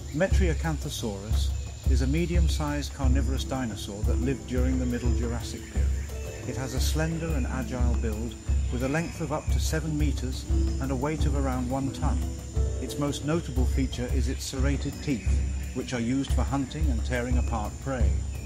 Metriacanthosaurus is a medium-sized carnivorous dinosaur that lived during the Middle Jurassic period. It has a slender and agile build with a length of up to 7 meters and a weight of around 1 ton. Its most notable feature is its serrated teeth, which are used for hunting and tearing apart prey.